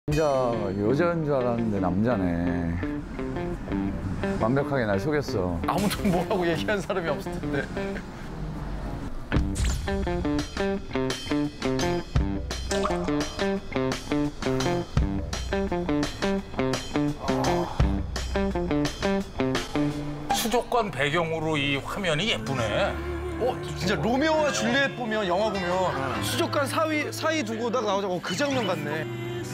여자인 줄 알았는데 남자네. 완벽하게 날 속였어. 아무도 뭐라고 얘기한 사람이 없을 텐데. 수족관 배경으로 이 화면이 예쁘네. 진짜 로미오와 줄리엣 보면 영화 보면 수족관 사이 두고다가 나오자고 그 장면 같네.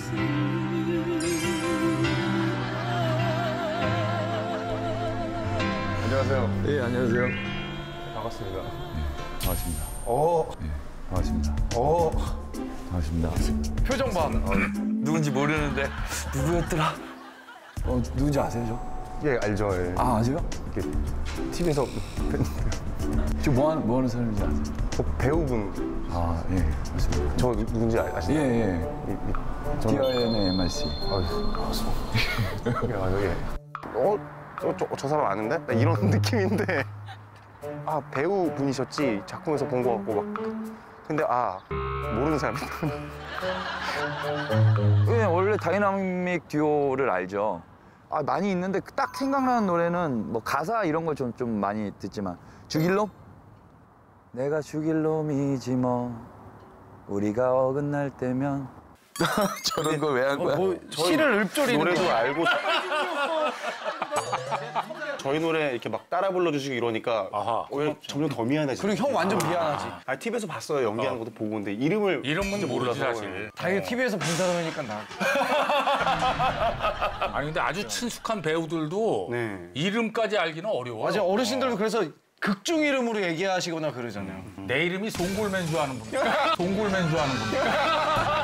안녕하세요. 예, 안녕하세요. 반갑습니다. 반갑습니다. 예, 반갑습니다. 반갑습니다. 표정 봐. 누군지 모르는데 누구였더라? 누군지 아세요, 저? 예, 알죠. 예. 아, 아세요? 이렇게 TV에서 저 뭐 하는 사람인지 아세요? 배우분. 아, 예, 맞습니다. 저 누군지 아시나요? 예, 예. DIN의 MRC. 저 사람 아는데? 나 이런 느낌인데. 아, 배우분이셨지. 작품에서 본 거 같고 막. 근데 모르는 사람이다. 예, 원래 다이나믹 듀오를 알죠. 많이 있는데 딱 생각나는 노래는 뭐 가사 이런 걸 좀 많이 듣지만 죽일 놈? 내가 죽일 놈이지 뭐 우리가 어긋날 때면 저런 걸 왜 한 거야? 시를 읊조리는 노래도 거야. 알고. 저희 노래 이렇게 막 따라 불러주시고 이러니까 오히려 점점 더 미안해지. 그리고 형 완전 미안하지. TV에서 봤어요. 연기하는 것도 보고. 근데 이름은 모르지 몰라서. 사실. 당연히 TV에서 본 사람이니까 나. 아니 근데 아주 친숙한 배우들도 네. 이름까지 알기는 어려워. 맞아, 어르신들도 그래서 극중 이름으로 얘기하시거나 그러잖아요. 내 이름이 송골맨 좋아하는 분이야. 송골맨 좋아하는 분이야.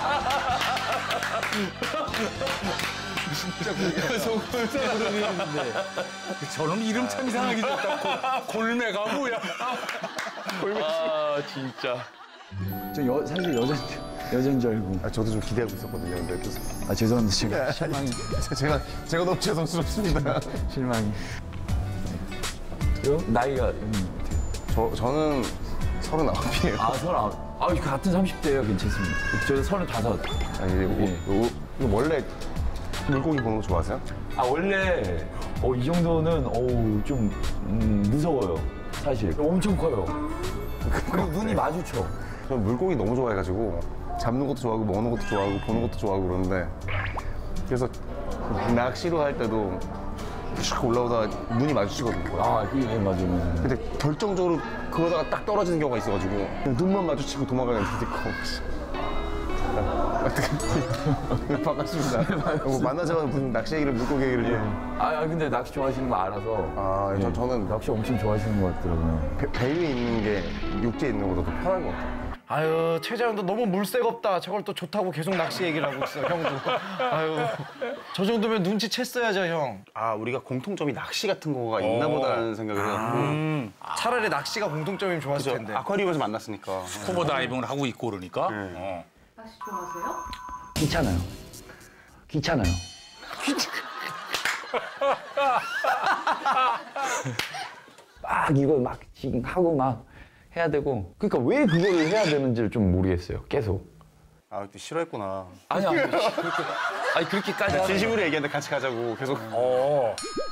저는 이름 참 이상하게 졌다. 골매가 뭐야? 진짜. 저 사실 여자인 줄 알고. 저도 좀 기대하고 있었거든요. 근데 또 죄송한데 제가 실망이. 제가 너무 죄송스럽습니다. 실망이. 나이가 저는 39이에요. 39. 같은 30대예요. 괜찮습니다. 저 35. 이거 원래 물고기 보는 거 좋아하세요? 원래 이 정도는 좀 무서워요. 사실 엄청 커요. 그리고 눈이 마주쳐. 저는 물고기 너무 좋아해가지고 잡는 것도 좋아하고 먹는 것도 좋아하고 보는 것도 좋아하고 그러는데 그래서 낚시로 할 때도 슉 올라오다가 눈이 마주치거든요. 그게 맞으면. 근데 결정적으로 그러다가 딱 떨어지는 경우가 있어가지고 눈만 마주치고 도망가는 애들도 있고. 어떻게 반갑습니다. 만나자마자 무슨 낚시 얘기를 물고기 얘기를 좀. 근데 낚시 좋아하시는 거 알아서. 저는 낚시 엄청 좋아하시는 것 같더라고요. 배 위에 있는 게 육지에 있는 것보다 더 편한 것 같아요. 아유, 최재현도 너무 물색 없다. 저걸 또 좋다고 계속 낚시 얘기를 하고 있어, 형도. 아유, 저 정도면 눈치챘어야죠, 형. 우리가 공통점이 낚시 같은 거가 있나 보다라는 생각을 해요. 차라리 낚시가 공통점이면 좋았을 텐데. 아쿠아리움에서 만났으니까. 스쿠버 다이빙을 하고 있고 그러니까. 낚시 좋아하세요? 귀찮아요. 이거 지금 하고 해야 되고. 그러니까 왜 그걸 해야 되는지를 좀 모르겠어요. 계속. 또 싫어했구나. 아니 그렇게까지. 진심으로 얘기하는데 같이 가자고 계속.